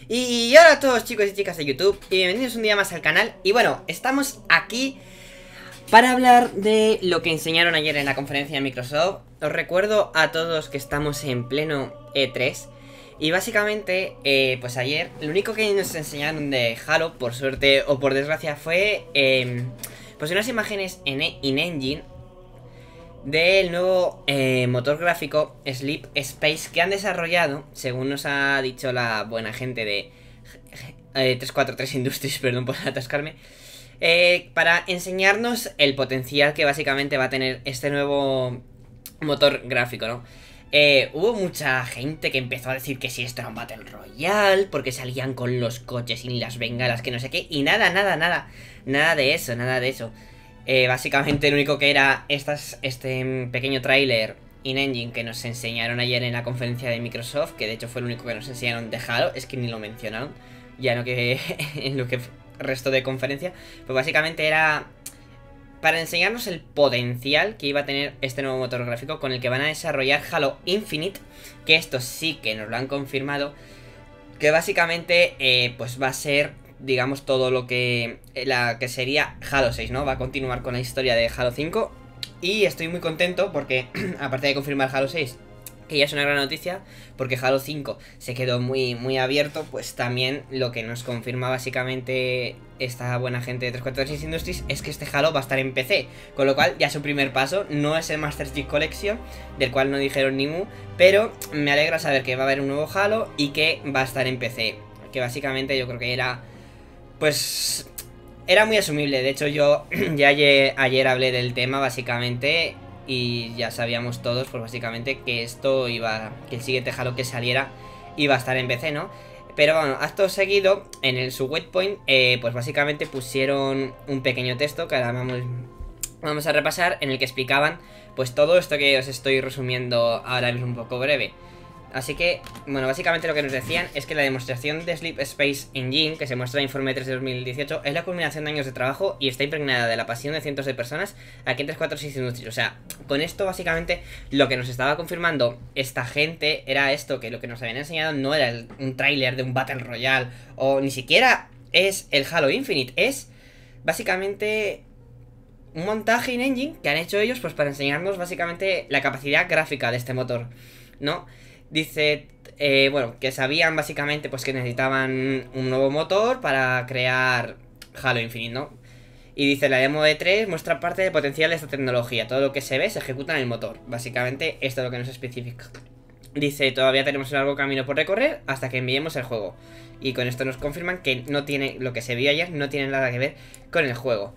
Y hola a todos chicos y chicas de YouTube y bienvenidos un día más al canal. Y bueno, estamos aquí para hablar de lo que enseñaron ayer en la conferencia de Microsoft. Os recuerdo a todos que estamos en pleno E3. Y básicamente, pues ayer lo único que nos enseñaron de Halo, por suerte o por desgracia, fue pues unas imágenes en in-engine del nuevo motor gráfico Sleep Space que han desarrollado, según nos ha dicho la buena gente de 343 Industries, perdón por atascarme, para enseñarnos el potencial que básicamente va a tener este nuevo motor gráfico, ¿no? Hubo mucha gente que empezó a decir que si esto era un Battle Royale, porque salían con los coches y las bengalas, que no sé qué, y nada de eso. Básicamente lo único que era este pequeño tráiler in-engine que nos enseñaron ayer en la conferencia de Microsoft, que de hecho fue lo único que nos enseñaron de Halo, es que ni lo mencionaron, ya no que en lo que resto de conferencia, pues básicamente era para enseñarnos el potencial que iba a tener este nuevo motor gráfico con el que van a desarrollar Halo Infinite, que esto sí que nos lo han confirmado, que básicamente pues va a ser, digamos, todo lo que sería Halo 6, ¿no? Va a continuar con la historia de Halo 5 y estoy muy contento porque, aparte de confirmar Halo 6, que ya es una gran noticia, porque Halo 5 se quedó muy abierto, pues también lo que nos confirma básicamente esta buena gente de 343 Industries es que este Halo va a estar en PC, con lo cual ya su primer paso no es el Master Chief Collection, del cual no dijeron ni mu, pero me alegra saber que va a haber un nuevo Halo y que va a estar en PC, que básicamente yo creo que era, pues, era muy asumible. De hecho yo ya ayer hablé del tema básicamente y ya sabíamos todos, pues básicamente que que el siguiente Halo que saliera iba a estar en PC, ¿no? Pero bueno, acto seguido, en su waypoint, pues básicamente pusieron un pequeño texto que ahora vamos a repasar, en el que explicaban pues todo esto que os estoy resumiendo ahora mismo un poco breve. Así que, bueno, básicamente lo que nos decían es que la demostración de Sleep Space Engine, que se muestra en Informe 3 de 2018, es la culminación de años de trabajo y está impregnada de la pasión de cientos de personas aquí en 346 Industries. O sea, con esto básicamente lo que nos estaba confirmando esta gente era esto, que lo que nos habían enseñado no era un tráiler de un Battle Royale, o ni siquiera es el Halo Infinite, es básicamente un montaje in-engine que han hecho ellos pues para enseñarnos básicamente la capacidad gráfica de este motor, ¿no? Dice, bueno, que sabían básicamente pues que necesitaban un nuevo motor para crear Halo Infinite, ¿no? Y dice, la demo de 3 muestra parte del potencial de esta tecnología. Todo lo que se ve se ejecuta en el motor. Básicamente esto es lo que nos especifica. Dice, todavía tenemos un largo camino por recorrer hasta que enviemos el juego. Y con esto nos confirman que no tiene, lo que se vio ayer no tiene nada que ver con el juego.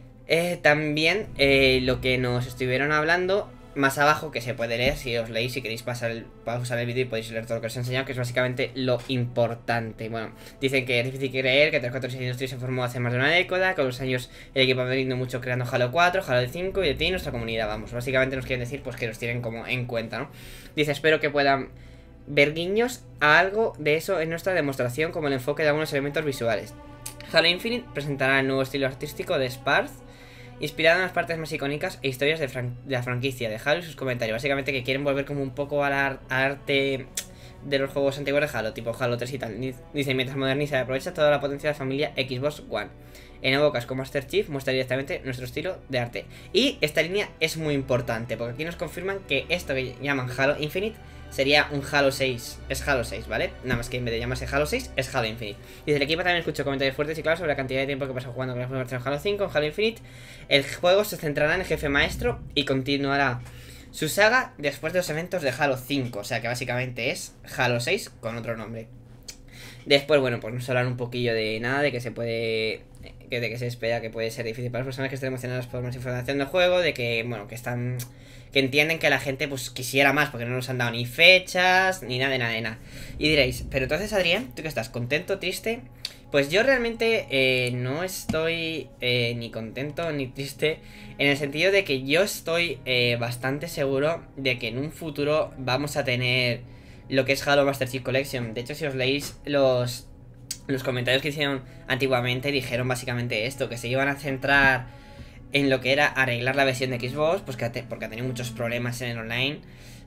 También lo que nos estuvieron hablando más abajo, que se puede leer, si os leéis, si queréis pausar el vídeo y podéis leer todo lo que os he enseñado, que es básicamente lo importante. Bueno, dicen que es difícil creer que 343 Industries se formó hace más de una década, con los años el equipo ha venido mucho creando Halo 4, Halo 5 y de ti nuestra comunidad, vamos, básicamente nos quieren decir pues que los tienen como en cuenta, ¿no? Dice, espero que puedan ver guiños a algo de eso en nuestra demostración, como el enfoque de algunos elementos visuales. Halo Infinite presentará el nuevo estilo artístico de Sparth, inspirado en las partes más icónicas e historias de la franquicia de Halo y sus comentarios. Básicamente que quieren volver como un poco al arte de los juegos antiguos de Halo, tipo Halo 3 y tal. Dice, mientras moderniza y aprovecha toda la potencia de la familia Xbox One. En evocas con Master Chief muestra directamente nuestro estilo de arte. Y esta línea es muy importante, porque aquí nos confirman que esto que llaman Halo Infinite sería un Halo 6, es Halo 6, ¿vale? Nada más que en vez de llamarse Halo 6, es Halo Infinite. Dice, el equipo también escuchó comentarios fuertes y claros sobre la cantidad de tiempo que pasó jugando con la versión Halo 5, en Halo Infinite. El juego se centrará en el jefe maestro y continuará su saga después de los eventos de Halo 5, o sea que básicamente es Halo 6 con otro nombre. Después, bueno, pues nos hablan un poquillo de nada, de que se puede, de que se espera que puede ser difícil para las personas que estén emocionadas por más información del juego, de que, bueno, que entienden que la gente pues quisiera más, porque no nos han dado ni fechas, ni nada de nada. Y diréis, pero entonces Adrián, ¿tú qué estás? ¿Contento, triste? Pues yo realmente no estoy ni contento ni triste, en el sentido de que yo estoy bastante seguro de que en un futuro vamos a tener lo que es Halo Master Chief Collection. De hecho, si os leéis los comentarios que hicieron antiguamente, dijeron básicamente esto, que se iban a centrar en lo que era arreglar la versión de Xbox, pues porque ha tenido muchos problemas en el online,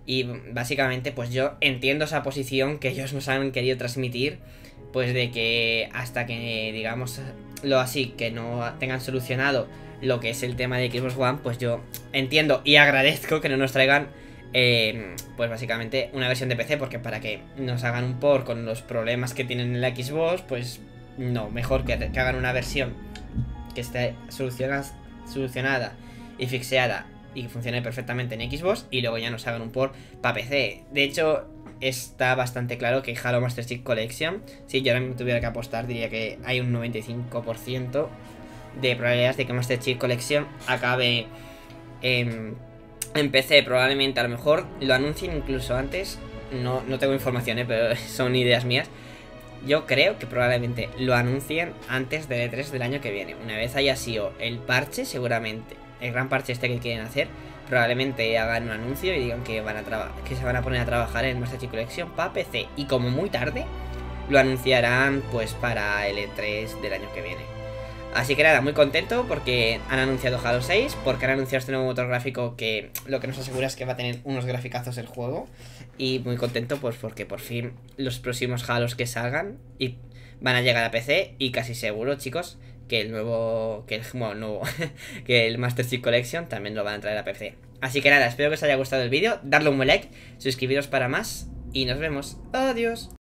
Y básicamente pues yo entiendo esa posición que ellos nos han querido transmitir, pues de que hasta que digamos lo así, que no tengan solucionado lo que es el tema de Xbox One, pues yo entiendo y agradezco que no nos traigan pues básicamente una versión de PC, porque para que nos hagan un port con los problemas que tienen en la Xbox, pues no, mejor que hagan una versión que esté solucionada y fixeada y que funcione perfectamente en Xbox, y luego ya nos hagan un port para PC. De hecho, está bastante claro que Halo Master Chief Collection, si yo ahora mismo tuviera que apostar, diría que hay un 95% de probabilidades de que Master Chief Collection acabe en PC. Probablemente a lo mejor lo anuncien incluso antes. No tengo información, pero son ideas mías. Yo creo que probablemente lo anuncien antes del E3 del año que viene. Una vez haya sido el parche, seguramente el gran parche este que quieren hacer, probablemente hagan un anuncio y digan que se van a poner a trabajar en Master Chief Collection para PC. Y como muy tarde, lo anunciarán pues para el E3 del año que viene. Así que nada, muy contento porque han anunciado Halo 6, porque han anunciado este nuevo motor gráfico que lo que nos asegura es que va a tener unos graficazos el juego. Y muy contento pues porque por fin los próximos Halos que salgan y van a llegar a PC, y casi seguro, chicos, que el nuevo, que el Master Chief Collection también lo van a traer a PC. Así que nada, espero que os haya gustado el vídeo, darle un buen like, suscribiros para más y nos vemos. Adiós.